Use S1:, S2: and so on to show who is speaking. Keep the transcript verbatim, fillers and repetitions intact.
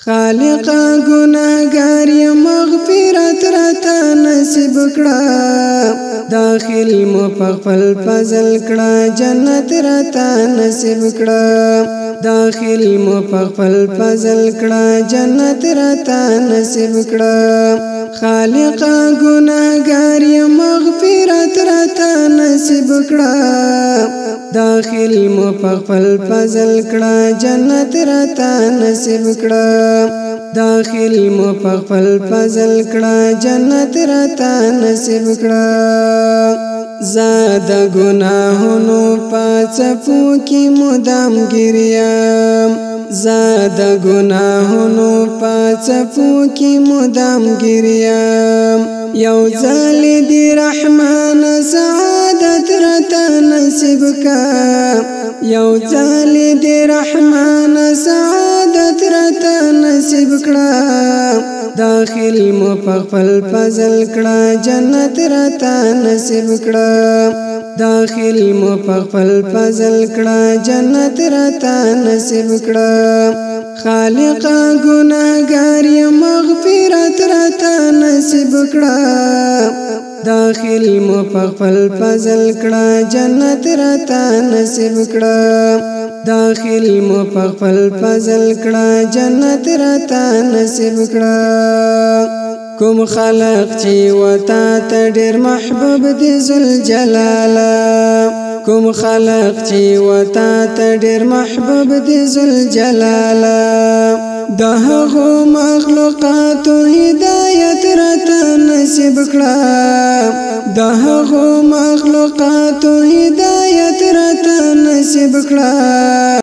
S1: خالق گناہگار یا مغفرت رتا نصیب کړه داخل مو پخپل فضل کړه جنت رتا نصیب کړه داخل مو پخپل فضل کړه جنت رتا نصیب کړه خالق گناہگار یا مغفرت رتا نصیب کړه داخل مو پخپل فضل کړه جنت رتا نصیب کړه داخل مو پخپل فضل کړه جنت رتا نصیب کړه زاد گناهونو پاڅپو کی مدام گریم زاد گناهونو پاڅپو کی مدام گریم یو ځل دی رحمان سعادت رتا نصیب کا یو ځل دی رحمان سعادت رتا نصیب کړه داخل مو پخپل فضل کړه جنت رتا نصیب کړه داخل مو پخپل فضل کړه جنت رتا نصیب کړه خالق گناہگار یا مغفرت رتا نصیب کړه داخل مو پخپل فضل کړه جنت رتا نصیب کړه داخل مو پخپل فضل کړه جنت رتا نصیب کړه کوم خلق چې وتا ته ډېر محبوب دي ذل جلاله کوم خلق چې وتا ته ډېر محبوب دي ذل جلاله دهغو مخلوقات هدایت رتا نصیب کړه دهغو مخلوقات هدایت رتا نصیب کړه